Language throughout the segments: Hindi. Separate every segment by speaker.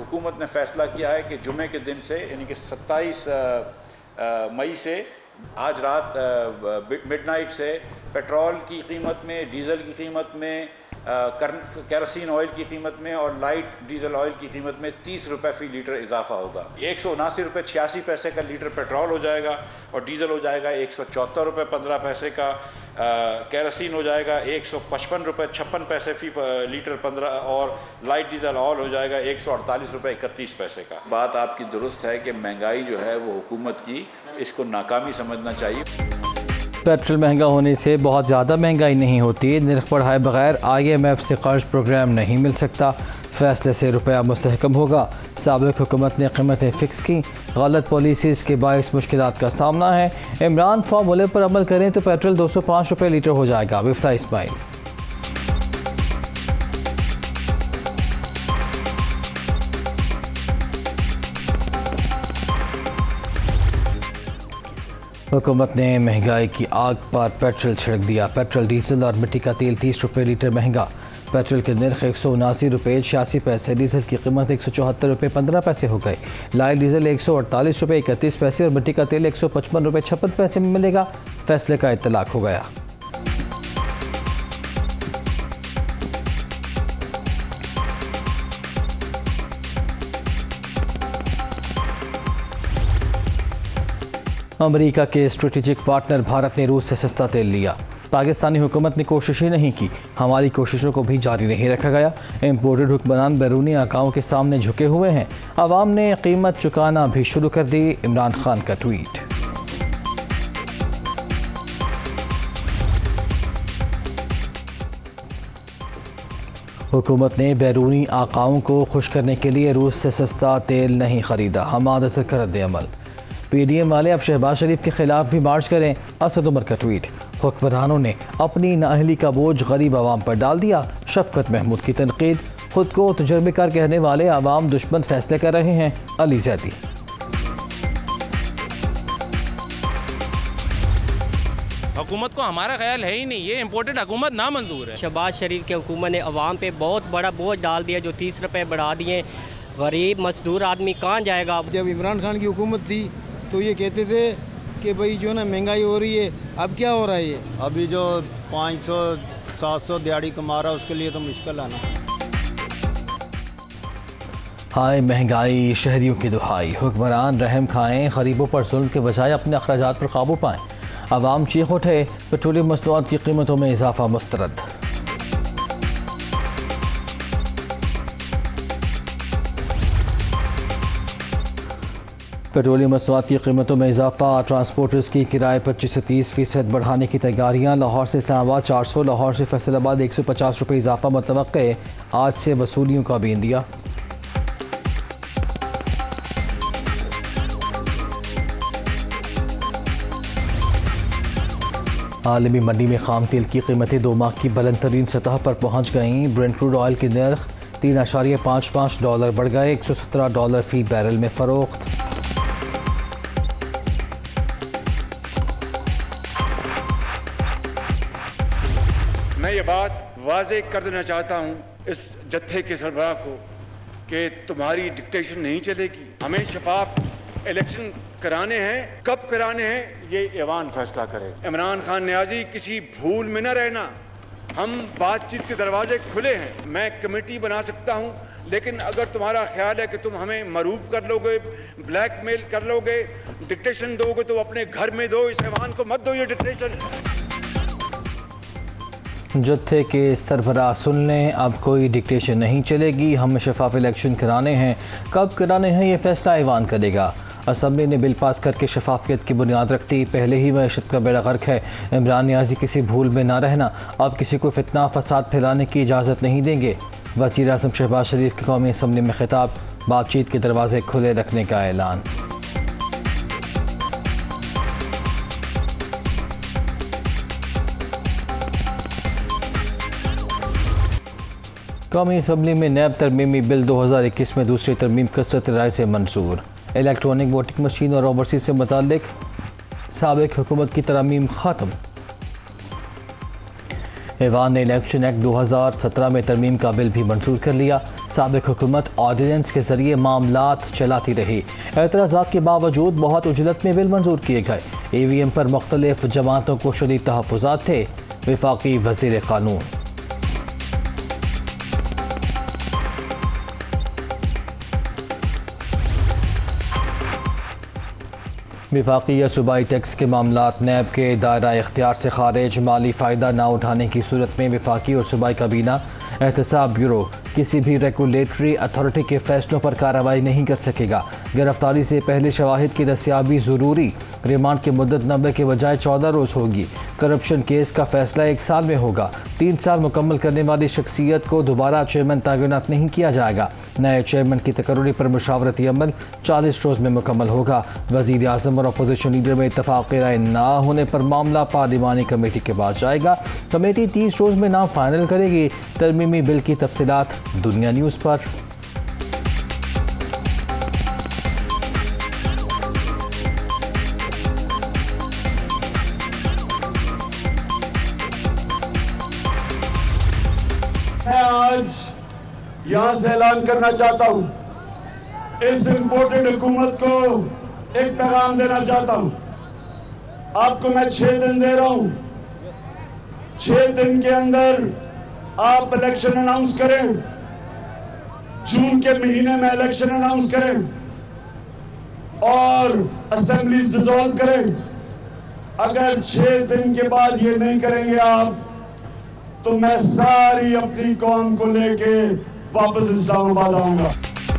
Speaker 1: हुकूमत ने फ़ैसला किया है कि जुमे के दिन से यानी कि 27 मई से आज रात मिडनाइट से पेट्रोल की कीमत में, डीज़ल की कीमत में, केरोसिन ऑयल की कीमत में और लाइट डीजल ऑयल की कीमत में 30 रुपये फ़ी लीटर इजाफा होगा। 179 रुपये 86 पैसे का लीटर पेट्रोल हो जाएगा और डीजल हो जाएगा 174 रुपये 15 पैसे का, केरोसिन हो जाएगा 155 रुपये 56 पैसे फ़ी लीटर 15 और लाइट डीजल ऑयल हो जाएगा 148 रुपये 31 पैसे का। बात आपकी दुरुस्त है कि महंगाई जो है वो हुकूमत की, इसको नाकामी समझना चाहिए।
Speaker 2: पेट्रोल महंगा होने से बहुत ज़्यादा महंगाई नहीं होती। निर्ख बढ़ाए बगैर IMF से कर्ज प्रोग्राम नहीं मिल सकता। फैसले से रुपया मुस्तहकम होगा। साबिक़ हुकूमत ने कीमतें फ़िक्स की। गलत पॉलिसीज़ के बायस मुश्किलात का सामना है। इमरान फार्मूले पर अमल करें तो पेट्रोल 205 रुपये लीटर हो जाएगा। मिफ्ता इस्माइल। हुकूमत ने महंगाई की आग पर पेट्रोल छिड़क दिया। पेट्रोल, डीजल और मिट्टी का तेल 30 रुपये लीटर महंगा। पेट्रोल के निर्ख 179 रुपये 86 पैसे, डीजल की कीमत 174 रुपये 15 पैसे हो गई। लाइट डीजल 148 रुपये 31 पैसे और मिट्टी का तेल 155 रुपये 56 पैसे में मिलेगा। फैसले का इत्तलाक हो गया। अमेरिका के स्ट्रेटेजिक पार्टनर भारत ने रूस से सस्ता तेल लिया। पाकिस्तानी हुकूमत ने कोशिश ही नहीं की। हमारी कोशिशों को भी जारी नहीं रखा गया। इम्पोर्टेड हुक्मरान बैरूनी आकाओं के सामने झुके हुए हैं। अवाम ने कीमत चुकाना भी शुरू कर दी। इमरान खान का ट्वीट। हुकूमत ने बैरूनी आकाओं को खुश करने के लिए रूस से सस्ता तेल नहीं खरीदा। हमाद असर का रद्द-ए-अमल। PDM वाले अब शहबाज शरीफ के खिलाफ भी मार्च करें। असद उमर का ट्वीट। हुक्मरानों ने अपनी नाअहली का बोझ गरीब आवाम पर डाल दिया। शफकत महमूद की तनकीद। खुद को तजुर्बेकार कहने वाले आवाम दुश्मन फैसले कर रहे हैं। अली जैदी।
Speaker 3: हुकूमत को हमारा ख्याल है ही नहीं, ये इम्पोर्टेड हुकूमत ना मंजूर है।
Speaker 4: शहबाज शरीफ की हुकूमत ने अवाम पे बहुत बड़ा बोझ डाल दिया, जो 30 रुपये बढ़ा दिए। गरीब मजदूर आदमी कहाँ जाएगा।
Speaker 5: जब इमरान खान की हुकूमत थी तो ये कहते थे कि भाई जो ना महंगाई हो रही है, अब क्या हो रहा है? ये
Speaker 6: अभी जो 500-700 दिहाड़ी कमा रहा है उसके लिए तो मुश्किल है ना।
Speaker 2: हाय महंगाई, शहरियों की दुहाई। हुक्मरान रहम खाएं, गरीबों पर जुल्म के बजाय अपने अखराजात पर काबू पाएं। अवाम चीख उठे, पेट्रोलियम मसनूआत की कीमतों में इजाफा मुस्तरद। पेट्रोलियम मसनूआत की कीमतों में इजाफा। ट्रांसपोर्टर्स की किराए 25 से 30% बढ़ाने की तैयारियां। लाहौर से इस्लामाबाद 400, लाहौर से फैसलाबाद 150 रुपये इजाफा मुतवक्के। आज से वसूलियों का भी इंदिया। आलमी मंडी में खाम तेल की कीमतें 2 माह की बुलंद तरीन सतह पर पहुँच गईं। ब्रेंट क्रूड ऑयल के नर्ख $3.55 बढ़ गए। $117 फ़ी बैरल में फ़रोख्त।
Speaker 7: मैं ये बात वाज़ेह कर देना चाहता हूँ इस जत्थे के सरबराह को कि तुम्हारी डिक्टेशन नहीं चलेगी। हमें शफाफ इलेक्शन कराने हैं, कब कराने हैं ये ऐवान फैसला करे। इमरान खान न्याजी किसी भूल में न रहना। हम बातचीत के दरवाजे खुले हैं। मैं कमेटी बना सकता हूँ, लेकिन अगर तुम्हारा ख्याल है कि तुम हमें मरूब कर लोगे, ब्लैकमेल कर लोगे, डिक्टेशन दोगे तो अपने घर में दो, इस ऐवान को मत दो ये डिक्टेशन।
Speaker 2: जत्थे के सरबराह सुन लें, अब कोई डिक्टेशन नहीं चलेगी। हमें शफाफ इलेक्शन कराने हैं, कब कराने हैं ये फैसला ऐवान करेगा। असम्बली ने बिल पास करके शफाफियत की बुनियाद रख दी। पहले ही मईशत का बेड़ा गर्क है। इमरान न्याजी किसी भूल में ना रहना। अब किसी को फितना फसाद फैलाने की इजाज़त नहीं देंगे। वज़ीर आज़म शहबाज शरीफ की कौमी असम्बली में खिताब। बातचीत के दरवाजे खुले रखने का ऐलान। कौमी असम्बली में नैब तरमीमी बिल 2021 में दूसरी तरमीम कसरत राय से मंजूर। इलेक्ट्रॉनिक वोटिंग मशीन और ओवरसीज से मुताल्लिक साबिक़ हुकूमत की तरमीम ख़त्म। ईवान ने इलेक्शन एक्ट 2017 में तरमीम का बिल भी मंजूर कर लिया। साबिक हुकूमत ऑर्डिनेंस के जरिए मामलात चलाती रही। एतराज़ात के बावजूद बहुत उजलत में बिल मंजूर किए गए। EVM पर मुख्तलिफ जमातों को शदीद तहफ़्फ़ुज़ात थे। वफाकी वज़ीर क़ानून वफाकी या सूबाई टैक्स के मामलात नैब के दायरा इख्तियार से खारिज। माली फ़ायदा ना उठाने की सूरत में वफाकी और सूबाई काबीना एहतसाब ब्यूरो किसी भी रेगुलेटरी अथॉरिटी के फैसलों पर कार्रवाई नहीं कर सकेगा। गिरफ्तारी से पहले शवाहिद की दस्याबी ज़रूरी। रिमांड की मुद्दत 90 के बजाय 14 रोज़ होगी। करप्शन केस का फैसला 1 साल में होगा। 3 साल मुकम्मल करने वाली शख्सियत को दोबारा चेयरमैन तैनात नहीं किया जाएगा। नए चेयरमैन की तकर्री पर मुशावरती अमल 40 रोज़ में मुकम्मल होगा। वज़ीर आज़म और अपोजिशन लीडर में इत्तफ़ाक़ राय ना होने पर मामला पार्लिमानी कमेटी के पास जाएगा। कमेटी 30 रोज़ में नाम फाइनल करेगी। तरमीमी बिल की तफसीलात दुनिया न्यूज़ पर।
Speaker 8: मैं आज यहां से ऐलान करना चाहता हूं, इस इम्पोर्टेड हुकूमत को एक पैगाम देना चाहता हूं। आपको मैं 6 दिन दे रहा हूं। 6 दिन के अंदर आप इलेक्शन अनाउंस करें। जून के महीने में इलेक्शन अनाउंस करें और असेंबलीज डिसॉल्व करें। अगर 6 दिन के बाद ये नहीं करेंगे आप, तो मैं सारी अपनी कौम को लेके वापस इस्लामाबाद आऊंगा।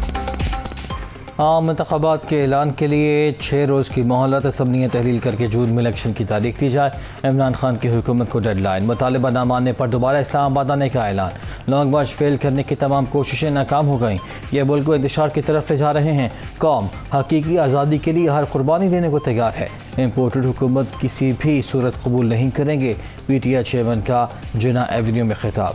Speaker 2: आम इंतखाबात के ऐलान के लिए 6 रोज़ की मोहलत। असम्बलियाँ तहलील करके जून में इलेक्शन की तारीख दी जाए। इमरान खान की हुकूमत को डेडलाइन। मुतालिबा न मानने पर दोबारा इस्लामाबाद आने का ऐलान। लॉन्ग मार्च फेल करने की तमाम कोशिशें नाकाम हो गईं। ये मुल्क को इंतशार की तरफ ले जा रहे हैं। कौम हकीकी आज़ादी के लिए हर कुर्बानी देने को तैयार है। इम्पोर्टेड हुकूमत किसी भी सूरत कबूल नहीं करेंगे। PTI चेयरमैन का जिना एवेन्यू में खिताब।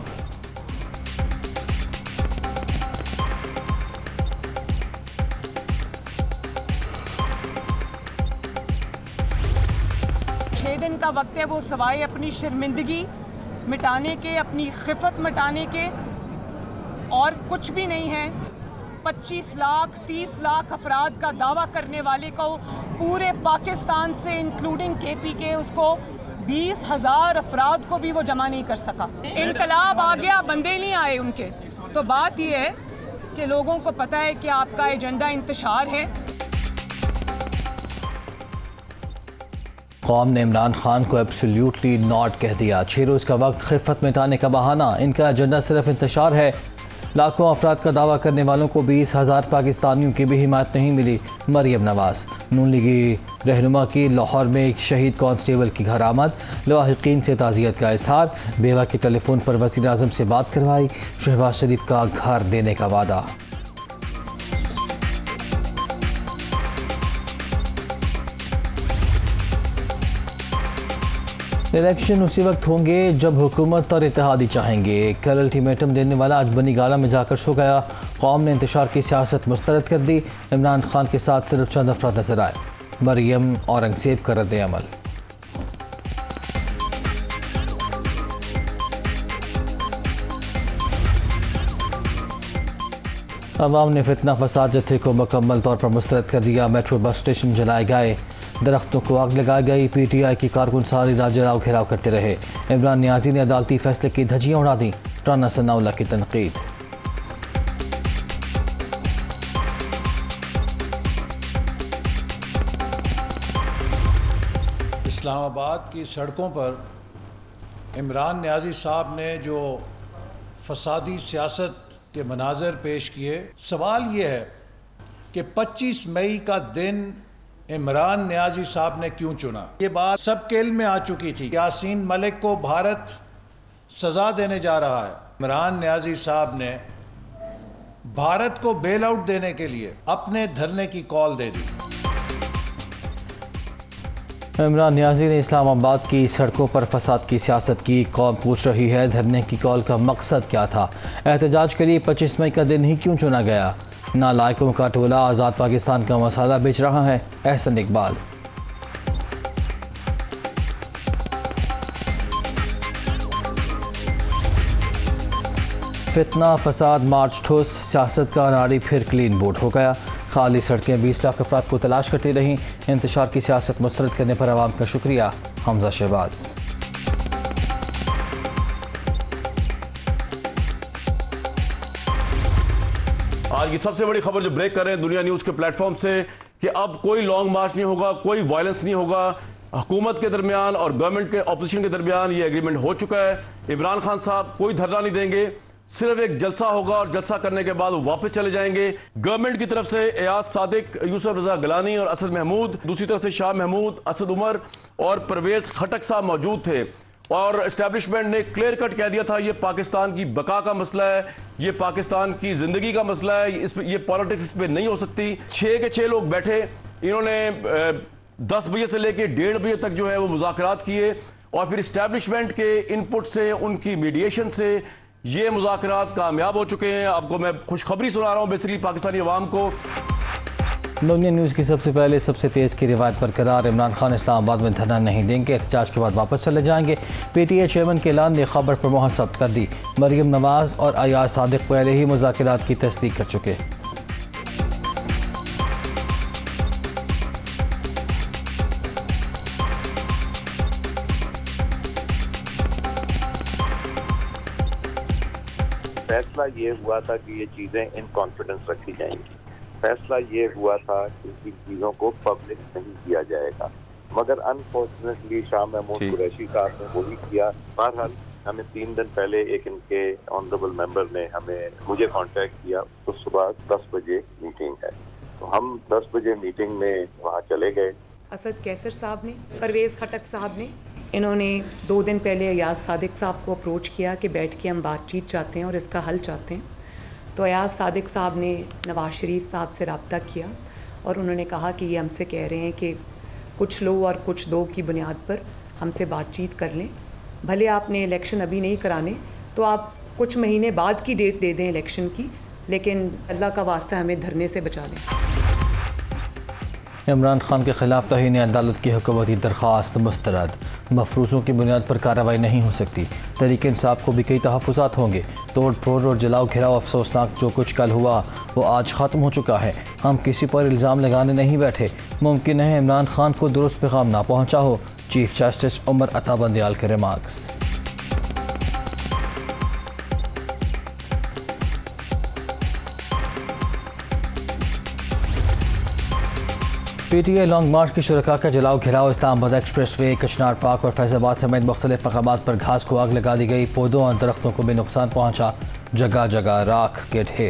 Speaker 9: का वक्त है वो सवाए अपनी शर्मिंदगी मिटाने के, अपनी खिफत मिटाने के और कुछ भी नहीं है। 25 लाख 30 लाख अफराद का दावा करने वाले को पूरे पाकिस्तान से इंक्लूडिंग KP के उसको 20,000 अफराद को भी वो जमा नहीं कर सका। इनकलाब आ गया, बंदे नहीं आए उनके। तो बात यह है कि लोगों को पता है कि आपका एजेंडा इंतशार है।
Speaker 2: कौम ने इमरान खान को एब्सोल्यूटली नॉट कह दिया। 6 रोज़ का वक्त खिफत मिटाने का बहाना। इनका एजेंडा सिर्फ इंतशार है। लाखों अफराद का दावा करने वालों को 20,000 पाकिस्तानियों की भी हिमायत नहीं मिली। मरियम नवाज नून लीगी रहनुमा की लाहौर में एक शहीद कांस्टेबल की घर आमद। लवाहिकीन से ताज़ियत का इजहार। बेवा के टेलीफोन पर वज़ीर आज़म से बात करवाई। शहबाज शरीफ का घर देने का वादा। इलेक्शन उसी वक्त होंगे जब हुकूमत और इत्तेहादी चाहेंगे। कल अल्टीमेटम देने वाला आज बनी गाला में जाकर सो गया। कौम ने इंतशार की सियासत मुस्तरद कर दी। इमरान खान के साथ सिर्फ चंद अफराद नजर आए। मरियम औरंगजेब का रद्द अमल। अवाम ने फितना फसाद जत्थे को मुकम्मल तौर पर मुस्तरद कर दिया। मेट्रो बस स्टेशन जलाए गए, दरख्तों को आग लगाई गई। PTI की कारकुन सारी रात जलाओ घेराव करते रहे। इमरान नियाजी ने अदालती फैसले की धज्जियां उड़ा दी। राना सनाउल्लाह की तनकीद।
Speaker 10: इस्लामाबाद की सड़कों पर इमरान नियाजी साहब ने जो फसादी सियासत के मनाजर पेश किए, सवाल ये है कि 25 मई का दिन इमरान नियाजी साहब ने क्यों चुना। ये बात सबके इल्म में आ चुकी थी। यासीन मलिक को भारत सजा देने जा रहा है। इमरान नियाजी साहब ने भारत को बेल आउट देने के लिए अपने धरने की कॉल दे दी।
Speaker 2: इमरान नियाजी ने इस्लामाबाद की सड़कों पर फसाद की सियासत की। कौम पूछ रही है धरने की कॉल का मकसद क्या था। एहतजाज के लिए 25 मई का दिन ही क्यों चुना गया। नालायकों का टोला आज़ाद पाकिस्तान का मसाला बेच रहा है। एहसन इकबाल। फितना फसाद मार्च ठोस, सियासत का नारी फिर क्लीन बोर्ड हो गया। खाली सड़कें 20 लाख अफराद को तलाश करती रहीं। इंतशार की सियासत मुस्तरद करने पर आवाम का शुक्रिया। हमजा शहबाज।
Speaker 11: आज की सबसे बड़ी खबर जो ब्रेक कर रहे हैं दुनिया न्यूज़ के प्लेटफॉर्म से कि अब कोई लॉन्ग मार्च नहीं होगा, कोई वायलेंस नहीं होगा। हुकूमत के दरमियान और गवर्नमेंट के ऑपोजिशन के दरमियान ये एग्रीमेंट हो चुका है। इमरान खान साहब कोई धरना नहीं देंगे, सिर्फ एक जलसा होगा और जलसा करने के बाद वो वापस चले जाएंगे। गवर्नमेंट की तरफ से एयाज सादिक, यूसुफ रजा गलानी और असद महमूद, दूसरी तरफ से शाह महमूद, असद उमर और परवेज खटक साहब मौजूद थे और एस्टेब्लिशमेंट ने क्लियर कट कह दिया था ये पाकिस्तान की बका का मसला है, ये पाकिस्तान की जिंदगी का मसला है, इस पे ये पॉलिटिक्स इस पे नहीं हो सकती। 6 के 6 लोग बैठे, इन्होंने 10 बजे से लेकर 1:30 बजे तक जो है वो मुज़ाकरात किए और फिर एस्टेब्लिशमेंट के इनपुट से, उनकी मीडिएशन से ये मुज़ाकरात कामयाब हो चुके हैं। आपको मैं खुशखबरी सुना रहा हूँ बेसिकली पाकिस्तानी अवाम को।
Speaker 2: दुनिया न्यूज़ की सबसे पहले सबसे तेज़ की रिवायत बरकरार। इमरान खान इस्लामाबाद में धरना नहीं देंगे, एहतजाज के बाद वापस चले जाएंगे। PTI चेयरमैन के ऐलान ने खबर पर मोहर जब्त कर दी। मरियम नवाज और अयाज सादिक पहले ही मुज़ाकरात की तस्दीक कर चुके।
Speaker 12: फैसला ये हुआ था कि ये चीज़ें इन कॉन्फिडेंस रखी जाएंगी। फैसला ये हुआ था कि इन चीज़ों को पब्लिक नहीं किया जाएगा, मगर अनफॉर्चुनेटली शाह महमूद कुरैशी साहब ने वही किया। बहरहाल हमें 3 दिन पहले एक इनके ऑनरेबल मेंबर ने मुझे कांटेक्ट किया, तो सुबह 10 बजे मीटिंग है, तो हम 10 बजे मीटिंग में वहाँ चले गए।
Speaker 9: असद कैसर साहब ने, परवेज़ खटक साहब ने, इन्होंने 2 दिन पहले अयाज सादिक साहब को अप्रोच किया कि बैठ के हम बातचीत चाहते हैं और इसका हल चाहते हैं। तो अयाज सादिक साहब ने नवाज शरीफ साहब से रब्ता किया और उन्होंने कहा कि ये हमसे कह रहे हैं कि कुछ लो और कुछ दो की बुनियाद पर हमसे बातचीत कर लें। भले आपने इलेक्शन अभी नहीं कराने तो आप कुछ महीने बाद की डेट दे दें इलेक्शन की, लेकिन अल्लाह का वास्ता हमें धरने से बचा दें।
Speaker 2: इमरान खान के खिलाफ तहीन अदालत की हुकूमती दरख्वास्त मुस्तरद। मफरूज़ों की बुनियाद पर कार्रवाई नहीं हो सकती। तहरीक इंसाफ को भी कई तहफ़्फ़ुज़ात होंगे। तोड़ फोड़ और जलाओ घिराव अफसोसनाक, जो कुछ कल हुआ वो आज ख़त्म हो चुका है। हम किसी पर इल्ज़ाम लगाने नहीं बैठे। मुमकिन है इमरान खान को दुरुस्त पैगाम ना पहुँचा हो। चीफ जस्टिस उमर अता बंदयाल के रिमार्क्स। PTI लॉन्ग मार्च की शुरका का जलाओ घिराव। इस्लामाबाद एक्सप्रेस वे, कचनार पार्क और फैज़ाबाद समेत मुख्तलिफ मकामात पर घास को आग लगा दी गई। पौधों और दरख्तों को भी नुकसान पहुँचा। जगह जगह राख के ढेर।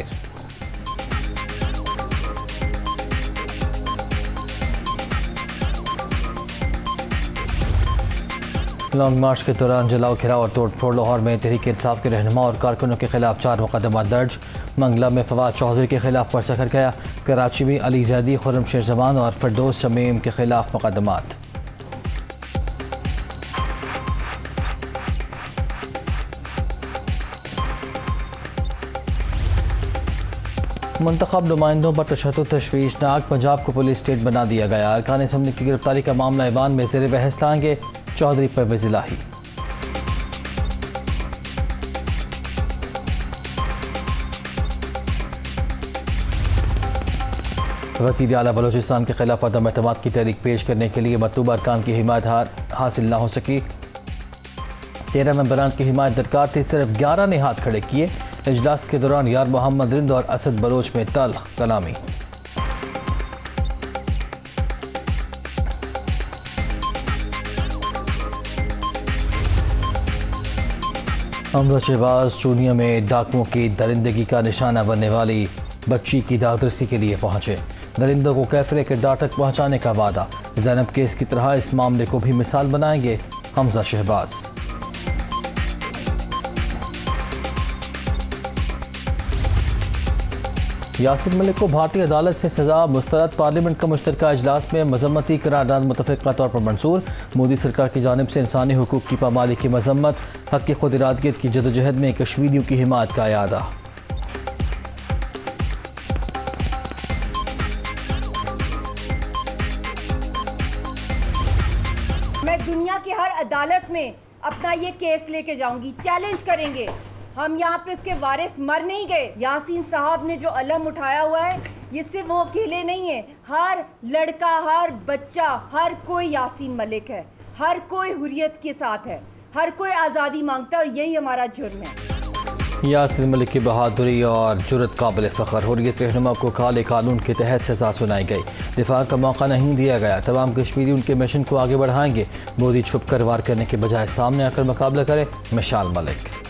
Speaker 2: लॉन्ग मार्च के दौरान जलाओ घिराव और तोड़ फोड़। लाहौर में तहरीक इंसाफ के रहनुमा और कारकुनों के खिलाफ 4 मुकदमा दर्ज। मंगला में फवाद चौधरी के खिलाफ पर्चा कर गया। कराची में अली जैदी, खुर्रम शेर जमान और फरदौस शमीम के खिलाफ मुकदमात। मुंतखब नुमाइंदों पर तशद्दुद तशवीशनाक। पंजाब को पुलिस स्टेट बना दिया गया। अरकान असम्बली की गिरफ्तारी का मामला ऐवान में ज़ेर बहस लाएंगे चौधरी परवेज़ इलाही। वज़ीर आला बलोचिस्तान के खिलाफ अदम एतमाद की तहरीक पेश करने के लिए मतलूबा अरकान की हिमायत हासिल न हो सकी। 13 मेंबरान की हिमायत दरकार थी, सिर्फ 11 ने हाथ खड़े किए। इजलास के दौरान यार मोहम्मद रिंद और असद बलोच में तल्ख कलामी। हमजा शहबाज चूनिया में डाकुओं की दरिंदगी का निशाना बनने वाली बच्ची की दादरसी के लिए पहुंचे। दरिंदों को कैफरे के डार तक पहुंचाने का वादा। ज़ैनब केस की तरह इस मामले को भी मिसाल बनाएंगे हमजा शहबाज। यासिर मलिक को भारतीय अदालत से सजा मुस्तरद। पार्लियामेंट का मुश्तरका इजलास में मजम्मती करारदाद मुतफ़िक़ा तौर पर मंसूर। मोदी सरकार की जानिब से इंसानी हुकूक की पामाली की मजम्मत। हक़ की खुद इरादगियत की जदोजहद में कश्मीरियों की हिमायत का यादा।
Speaker 13: मैं दुनिया की हर अदालत में अपना ये केस लेके जाऊंगी। चैलेंज करेंगे हम यहाँ पे उसके वारिस मर नहीं गए। यासीन साहब ने जो अलम उठाया हुआ है, ये सिर्फ वो अकेले नहीं है, हर लड़का, हर बच्चा, हर कोई यासीन मलिक है, हर कोई हुर्रियत के साथ है, हर कोई आज़ादी मांगता है और यही हमारा जुर्म है।
Speaker 2: यासीन मलिक की बहादुरी और जुर्रत काबिल फ़ख्र। हुर्रियत रहनुमा को काले कानून के तहत सज़ा सुनाई गई, दिफा का मौका नहीं दिया गया। तमाम कश्मीरी उनके मिशन को आगे बढ़ाएंगे। मोदी छुप कर वार करने के बजाय सामने आकर मुकाबला करे। मिशाल मलिक।